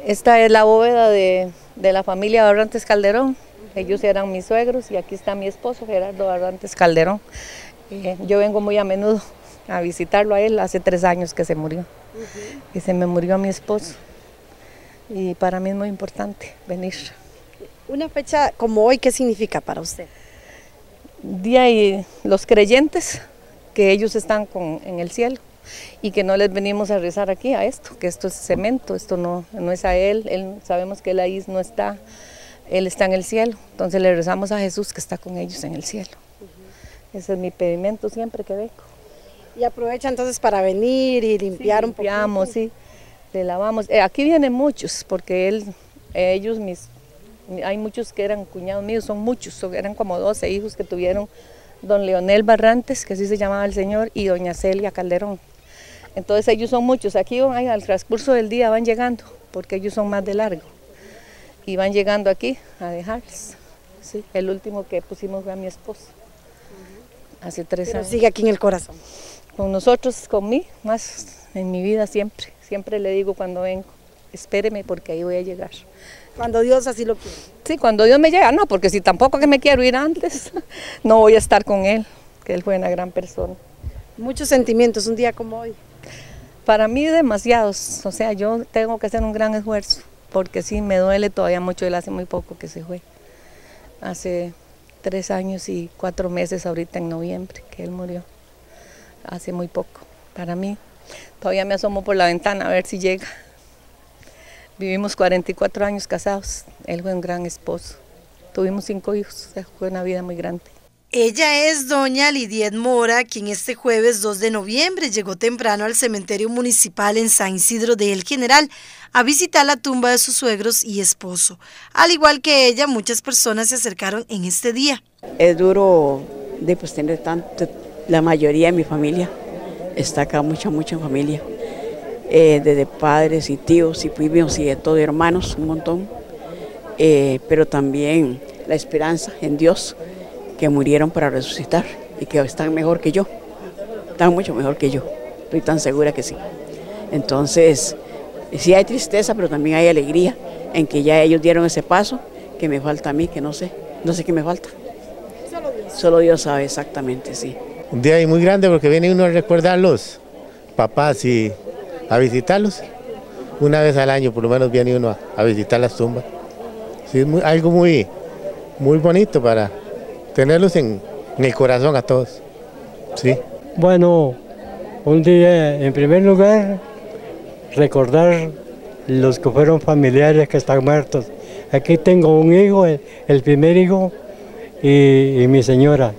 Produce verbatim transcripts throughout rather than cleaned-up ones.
Esta es la bóveda de, de la familia Barrantes Calderón. Ellos eran mis suegros y aquí está mi esposo, Gerardo Barrantes Calderón. Eh, yo vengo muy a menudo a visitarlo a él, hace tres años que se murió. Uh-huh. Y se me murió mi esposo. Y para mí es muy importante venir. Una fecha como hoy, ¿qué significa para usted? Día y los creyentes, que ellos están con, en el cielo. Y que no les venimos a rezar aquí a esto, que esto es cemento, esto no, no es a él, él, sabemos que él ahí no está, él está en el cielo, entonces le rezamos a Jesús que está con ellos en el cielo. Uh-huh. Ese es mi pedimento siempre que vengo. Y aprovecha entonces para venir y limpiar sí, un poco. Limpiamos, sí, le lavamos. Eh, aquí vienen muchos, porque él, eh, ellos, mis, hay muchos que eran cuñados míos, son muchos, eran como doce hijos que tuvieron don Leonel Barrantes, que así se llamaba el señor, y doña Celia Calderón. Entonces ellos son muchos, aquí ay, al transcurso del día van llegando, porque ellos son más de largo, y van llegando aquí a dejarles. Sí, el último que pusimos fue a mi esposo, uh-huh. hace tres Pero años. Sigue aquí en el corazón. Con nosotros, con mí, más en mi vida siempre, siempre le digo cuando vengo, espéreme porque ahí voy a llegar. Cuando Dios así lo quiere. Sí, cuando Dios me llega, no, porque si tampoco que me quiero ir antes, no voy a estar con él, que él fue una gran persona. Muchos sentimientos, un día como hoy. Para mí demasiados, o sea, yo tengo que hacer un gran esfuerzo, porque sí, me duele todavía mucho, él hace muy poco que se fue, hace tres años y cuatro meses ahorita en noviembre que él murió, hace muy poco, para mí, todavía me asomo por la ventana a ver si llega. Vivimos cuarenta y cuatro años casados, él fue un gran esposo, tuvimos cinco hijos, o sea, fue una vida muy grande. Ella es doña Lidiet Mora, quien este jueves dos de noviembre llegó temprano al cementerio municipal en San Isidro de El General a visitar la tumba de sus suegros y esposo. Al igual que ella, muchas personas se acercaron en este día. Es duro de pues tener tanto, la mayoría de mi familia está acá, mucha, mucha familia, eh, desde padres y tíos y primos y de todo, hermanos, un montón, eh, pero también la esperanza en Dios, que murieron para resucitar y que están mejor que yo, están mucho mejor que yo, estoy tan segura que sí. Entonces, sí hay tristeza, pero también hay alegría en que ya ellos dieron ese paso, que me falta a mí, que no sé, no sé qué me falta. Solo Dios. Solo Dios sabe exactamente, sí. Un día muy grande porque viene uno a recordar los papás y a visitarlos. Una vez al año por lo menos viene uno a, a visitar las tumbas. Sí, es muy, algo muy, muy bonito para tenerlos en, en el corazón a todos, sí. Bueno, un día, en primer lugar, recordar los que fueron familiares que están muertos. Aquí tengo un hijo, el, el primer hijo, y, y mi señora,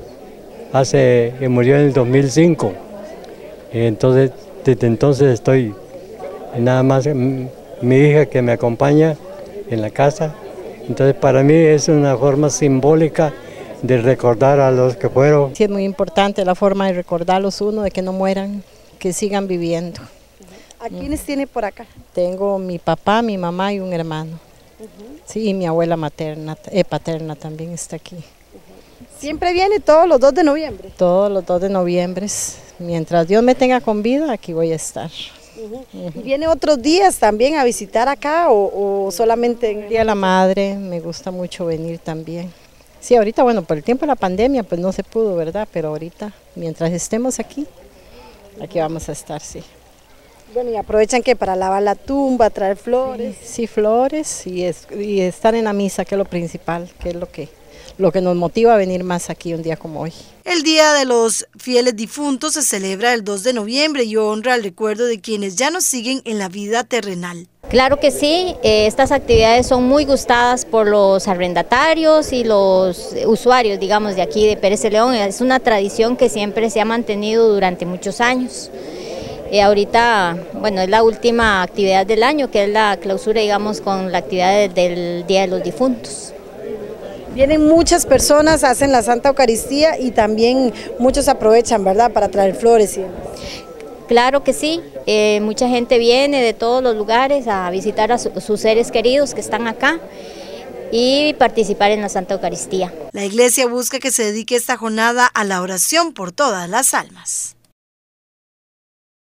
hace, que murió en el dos mil cinco. Y entonces, desde entonces estoy, nada más mi hija que me acompaña en la casa. Entonces para mí es una forma simbólica de recordar a los que fueron. Sí, es muy importante la forma de recordarlos uno, de que no mueran, que sigan viviendo. ¿A quiénes tiene por acá? Tengo mi papá, mi mamá y un hermano. Uh-huh. Sí, y mi abuela materna, eh, paterna también está aquí. Uh-huh. ¿Siempre viene todos los dos de noviembre? Todos los dos de noviembre. Mientras Dios me tenga con vida, aquí voy a estar. Uh-huh. Uh-huh. ¿Y viene otros días también a visitar acá o, o solamente en el Día de la Madre? Me gusta mucho venir también. Sí, ahorita, bueno, por el tiempo de la pandemia, pues no se pudo, ¿verdad? Pero ahorita, mientras estemos aquí, aquí vamos a estar, sí. Bueno, ¿y aprovechan qué? ¿Para lavar la tumba, traer flores? Sí, sí, flores y, es, y estar en la misa, que es lo principal, que es lo que, lo que nos motiva a venir más aquí un día como hoy. El Día de los Fieles Difuntos se celebra el dos de noviembre y honra el recuerdo de quienes ya nos siguen en la vida terrenal. Claro que sí, eh, estas actividades son muy gustadas por los arrendatarios y los usuarios, digamos, de aquí de Pérez Celedón. Es una tradición que siempre se ha mantenido durante muchos años. Eh, ahorita, bueno, es la última actividad del año, que es la clausura, digamos, con la actividad del Día de los Difuntos. Vienen muchas personas, hacen la Santa Eucaristía y también muchos aprovechan, ¿verdad?, para traer flores y demás. Claro que sí, eh, mucha gente viene de todos los lugares a visitar a su, sus seres queridos que están acá y participar en la Santa Eucaristía. La iglesia busca que se dedique esta jornada a la oración por todas las almas.